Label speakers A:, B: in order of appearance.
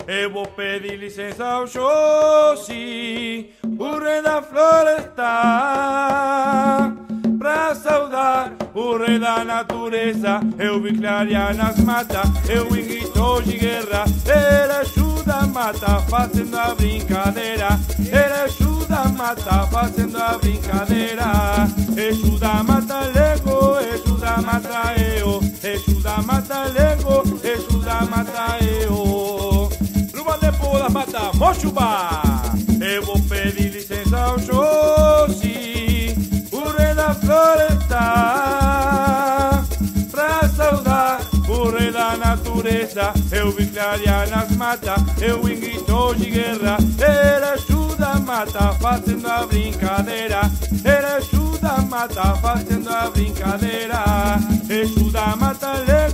A: Eu vou pedir licença ao Josi, o rei da floresta, pra saudar o rei da natureza. Eu vim clarear nas matas, eu vim gritou de guerra. Ele ajuda a mata fazendo a brincadeira. Ele ajuda a mata fazendo a brincadeira. Ajuda a mata lego, ajuda a mata eu. Ajuda a mata lego, ajuda a mata eu. Luva de pula mata mochuba. Eu vou pedir licença ao Josi, o rei da floresta, pra saudar o rei da natureza. Eu vim clarear nas matas, eu vim gritou de guerra. Ele ajuda a mata fazendo a brincadeira. Ele ajuda a mata fazendo a brincadeira. Ajuda a mata